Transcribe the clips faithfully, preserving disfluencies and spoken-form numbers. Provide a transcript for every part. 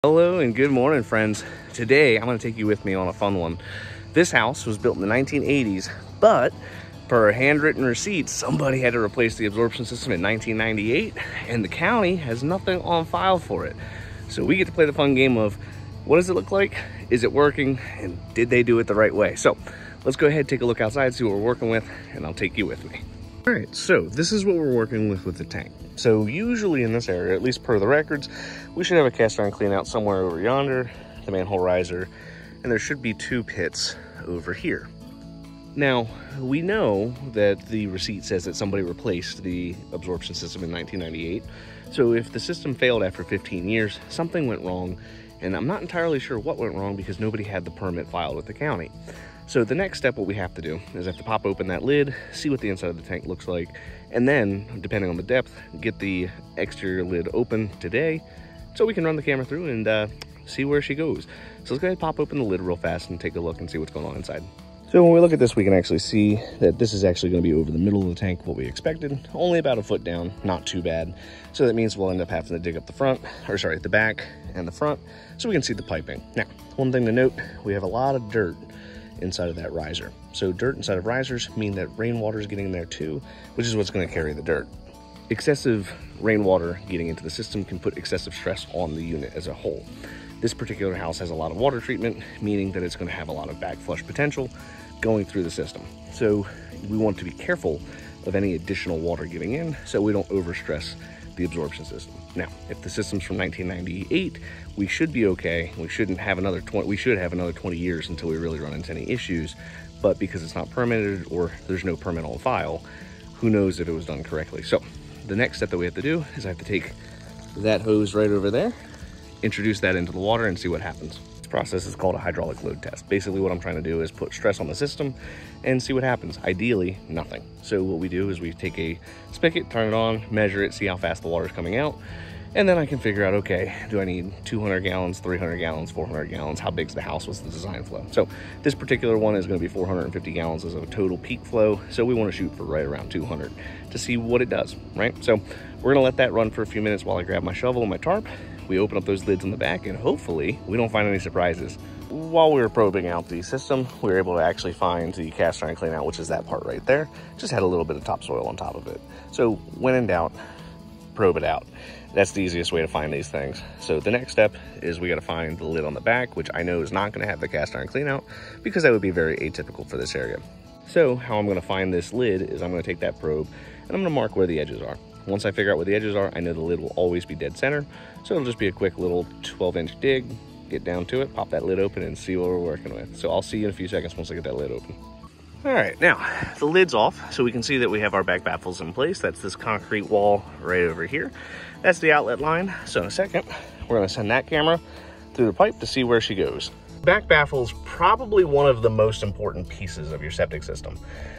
Hello and good morning, friends. Today I'm going to take you with me on a fun one. This house was built in the nineteen eighties, but per handwritten receipts, somebody had to replace the absorption system in nineteen ninety-eight, and the county has nothing on file for it. So we get to play the fun game of, what does it look like? Is it working? And did they do it the right way? So let's go ahead and take a look outside, see what we're working with, and I'll take you with me. All right, so this is what we're working with with the tank. So usually in this area, at least per the records, we should have a cast iron clean out somewhere over yonder, the manhole riser, and there should be two pits over here. Now, we know that the receipt says that somebody replaced the absorption system in nineteen ninety-eight. So if the system failed after fifteen years, something went wrong, and I'm not entirely sure what went wrong because nobody had the permit filed with the county. So the next step, what we have to do is have to pop open that lid, see what the inside of the tank looks like, and then, depending on the depth, get the exterior lid open today so we can run the camera through and uh, see where she goes. So let's go ahead and pop open the lid real fast and take a look and see what's going on inside. So when we look at this, we can actually see that this is actually going to be over the middle of the tank, what we expected, only about a foot down, not too bad. So that means we'll end up having to dig up the front, or sorry, the back and the front, so we can see the piping. Now, one thing to note, we have a lot of dirt inside of that riser. So dirt inside of risers mean that rainwater is getting in there too, which is what's going to carry the dirt. Excessive rainwater getting into the system can put excessive stress on the unit as a whole. This particular house has a lot of water treatment, meaning that it's going to have a lot of backflush potential going through the system. So we want to be careful of any additional water getting in so we don't overstress the absorption system. Now, if the system's from nineteen ninety-eight, we should be okay. We shouldn't have another twenty, we should have another twenty years until we really run into any issues. But because it's not permitted or there's no permit on file, who knows if it was done correctly. So the next step that we have to do is I have to take that hose right over there, introduce that into the water and see what happens. This process is called a hydraulic load test. Basically what I'm trying to do is put stress on the system and see what happens. Ideally, nothing. So what we do is we take a spigot, turn it on, measure it, see how fast the water is coming out. And then I can figure out, okay, do I need two hundred gallons, three hundred gallons, four hundred gallons? How big's the house? What's the design flow? So this particular one is going to be four hundred fifty gallons as a total peak flow. So we want to shoot for right around two hundred to see what it does, right? So we're going to let that run for a few minutes while I grab my shovel and my tarp. We open up those lids in the back and hopefully we don't find any surprises. While we were probing out the system, we were able to actually find the cast iron clean out, which is that part right there. Just had a little bit of topsoil on top of it. So when in doubt, probe it out. That's the easiest way to find these things. So the next step is we got to find the lid on the back, which I know is not going to have the cast iron clean out because that would be very atypical for this area. So how I'm going to find this lid is I'm going to take that probe and I'm going to mark where the edges are. Once I figure out where the edges are, I know the lid will always be dead center. So it'll just be a quick little twelve inch dig, get down to it, pop that lid open and see what we're working with. So I'll see you in a few seconds once I get that lid open. All right, now the lid's off, so we can see that we have our back baffles in place. That's this concrete wall right over here. That's the outlet line. So in a second, we're gonna send that camera through the pipe to see where she goes. Back baffle's probably one of the most important pieces of your septic system.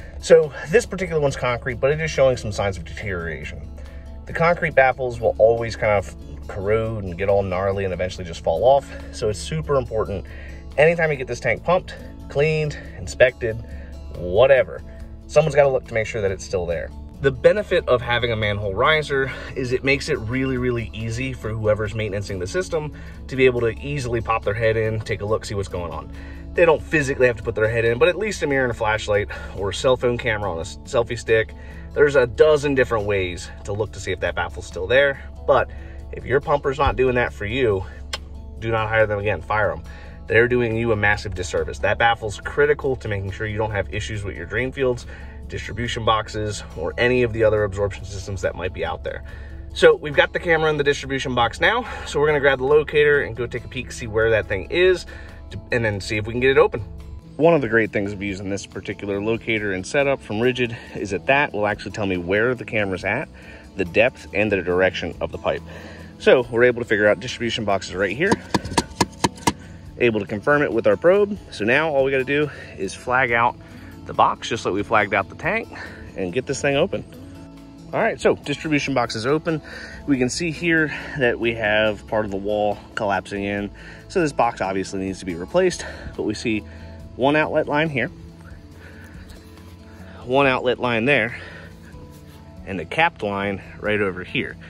So this particular one's concrete, but it is showing some signs of deterioration. The concrete baffles will always kind of corrode and get all gnarly and eventually just fall off. So it's super important. Anytime you get this tank pumped, cleaned, inspected, whatever, someone's got to look to make sure that it's still there. The benefit of having a manhole riser is it makes it really, really easy for whoever's maintaining the system to be able to easily pop their head in, take a look, see what's going on. They don't physically have to put their head in, but at least a mirror and a flashlight or a cell phone camera on a selfie stick. There's a dozen different ways to look to see if that baffle's still there. But if your pumper's not doing that for you, do not hire them again, fire them. They're doing you a massive disservice. That baffle's critical to making sure you don't have issues with your drain fields, distribution boxes, or any of the other absorption systems that might be out there. So we've got the camera in the distribution box now. So we're gonna grab the locator and go take a peek, see where that thing is, and then see if we can get it open. One of the great things of using this particular locator and setup from Rigid is that that will actually tell me where the camera's at, the depth, and the direction of the pipe. So we're able to figure out distribution boxes right here, able to confirm it with our probe. So now all we got to do is flag out the box just like we flagged out the tank and get this thing open. All right, so distribution box is open. We can see here that we have part of the wall collapsing in. So this box obviously needs to be replaced, but we see one outlet line here, one outlet line there, and the capped line right over here.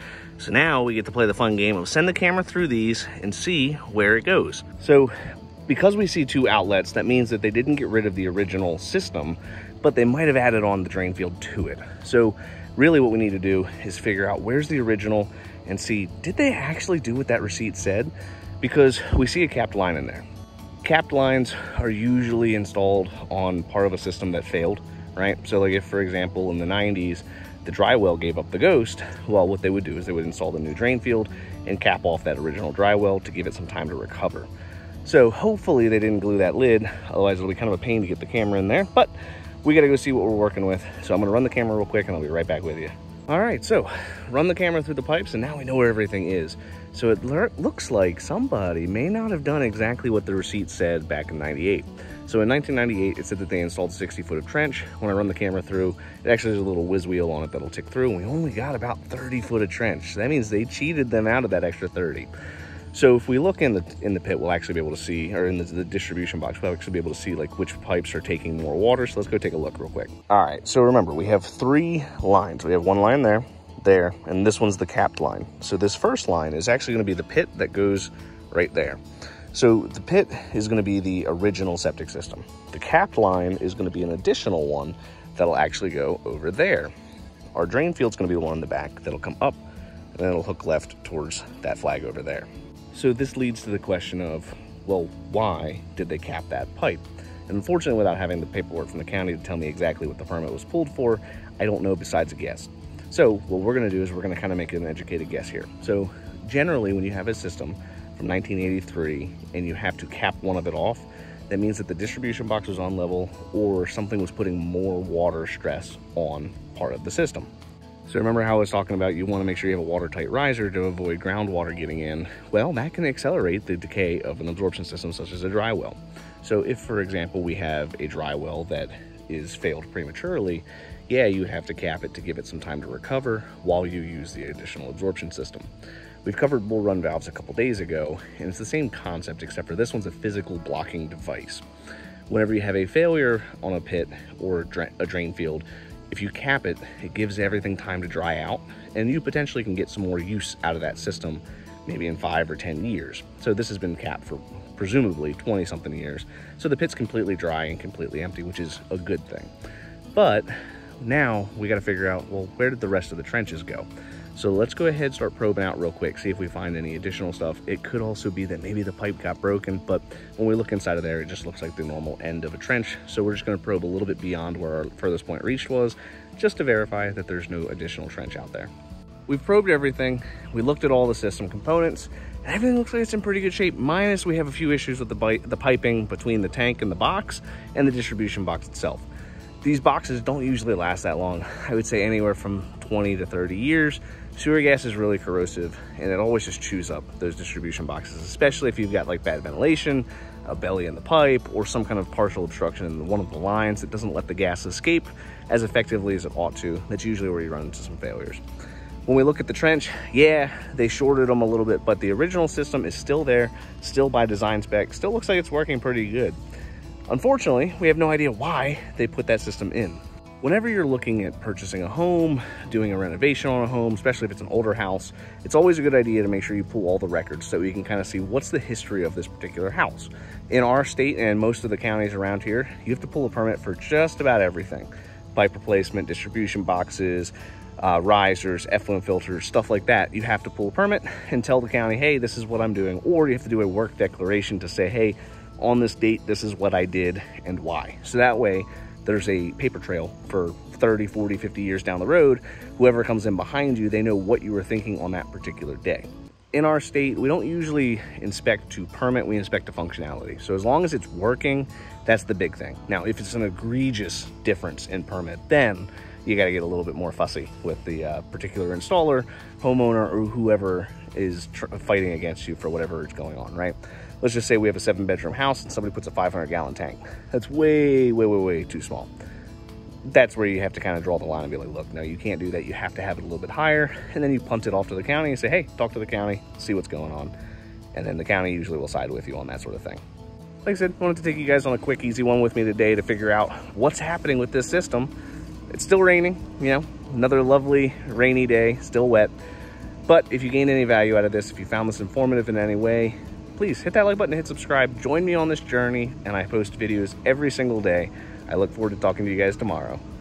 So now we get to play the fun game of send the camera through these and see where it goes. So because we see two outlets, that means that they didn't get rid of the original system, but they might have added on the drain field to it. So really what we need to do is figure out where's the original and see, did they actually do what that receipt said? Because we see a capped line in there. Capped lines are usually installed on part of a system that failed, right? So like if, for example, in the nineties, the dry well gave up the ghost, well, what they would do is they would install the new drain field and cap off that original dry well to give it some time to recover. So hopefully they didn't glue that lid, otherwise it'll be kind of a pain to get the camera in there, but we gotta go see what we're working with. So I'm gonna run the camera real quick and I'll be right back with you. All right, so run the camera through the pipes and now we know where everything is. So it looks like somebody may not have done exactly what the receipt said back in ninety-eight. So in nineteen ninety-eight, it said that they installed sixty foot of trench. When I run the camera through, it actually has a little whiz wheel on it that'll tick through, and we only got about thirty foot of trench. So that means they cheated them out of that extra thirty. So if we look in the in the pit, we'll actually be able to see, or in the, the distribution box, we'll actually be able to see like which pipes are taking more water. So let's go take a look real quick. All right, so remember, we have three lines. We have one line there, there, and this one's the capped line. So this first line is actually gonna be the pit that goes right there. So the pit is gonna be the original septic system. The capped line is gonna be an additional one that'll actually go over there. Our drain field's gonna be the one in the back that'll come up, and then it'll hook left towards that flag over there. So this leads to the question of, well, why did they cap that pipe? And unfortunately, without having the paperwork from the county to tell me exactly what the permit was pulled for, I don't know besides a guess. So what we're gonna do is we're gonna kind of make an educated guess here. So generally, when you have a system from nineteen eighty-three and you have to cap one of it off, that means that the distribution box was on level or something was putting more water stress on part of the system. So remember how I was talking about you want to make sure you have a watertight riser to avoid groundwater getting in? Well, that can accelerate the decay of an absorption system such as a dry well. So if, for example, we have a dry well that is failed prematurely, yeah, you have to cap it to give it some time to recover while you use the additional absorption system. We've covered bull run valves a couple days ago, and it's the same concept, except for this one's a physical blocking device. Whenever you have a failure on a pit or a drain field, if you cap it, it gives everything time to dry out, and you potentially can get some more use out of that system, maybe in five or ten years. So this has been capped for presumably twenty something years. So the pit's completely dry and completely empty, which is a good thing. But now we got to figure out, well, where did the rest of the trenches go? So let's go ahead and start probing out real quick, see if we find any additional stuff. It could also be that maybe the pipe got broken, but when we look inside of there, it just looks like the normal end of a trench. So we're just gonna probe a little bit beyond where our furthest point reached was, just to verify that there's no additional trench out there. We've probed everything. We looked at all the system components, and everything looks like it's in pretty good shape, minus we have a few issues with the, the piping between the tank and the box and the distribution box itself. These boxes don't usually last that long. I would say anywhere from twenty to thirty years. Sewer gas is really corrosive, and it always just chews up those distribution boxes, especially if you've got like bad ventilation, a belly in the pipe, or some kind of partial obstruction in one of the lines that doesn't let the gas escape as effectively as it ought to. That's usually where you run into some failures. When we look at the trench, yeah, they shorted them a little bit, but the original system is still there, still by design spec, still looks like it's working pretty good. Unfortunately, we have no idea why they put that system in. Whenever you're looking at purchasing a home, doing a renovation on a home, especially if it's an older house, it's always a good idea to make sure you pull all the records so you can kind of see what's the history of this particular house. In our state and most of the counties around here, you have to pull a permit for just about everything. Pipe replacement, distribution boxes, uh, risers, effluent filters, stuff like that. You have to pull a permit and tell the county, hey, this is what I'm doing. Or you have to do a work declaration to say, hey, on this date, this is what I did and why. So that way, there's a paper trail for thirty, forty, fifty years down the road. Whoever comes in behind you, they know what you were thinking on that particular day. In our state, we don't usually inspect to permit, we inspect to functionality. So as long as it's working, that's the big thing. Now, if it's an egregious difference in permit, then you gotta get a little bit more fussy with the uh, particular installer, homeowner, or whoever is tr fighting against you for whatever is going on, right? Let's just say we have a seven bedroom house and somebody puts a five hundred gallon tank. That's way, way, way, way too small. That's where you have to kind of draw the line and be like, look, no, you can't do that. You have to have it a little bit higher. And then you punt it off to the county and say, hey, talk to the county, see what's going on. And then the county usually will side with you on that sort of thing. Like I said, I wanted to take you guys on a quick, easy one with me today to figure out what's happening with this system. It's still raining, you know, another lovely rainy day, still wet. But if you gained any value out of this, if you found this informative in any way, please hit that like button and hit subscribe. Join me on this journey, and I post videos every single day. I look forward to talking to you guys tomorrow.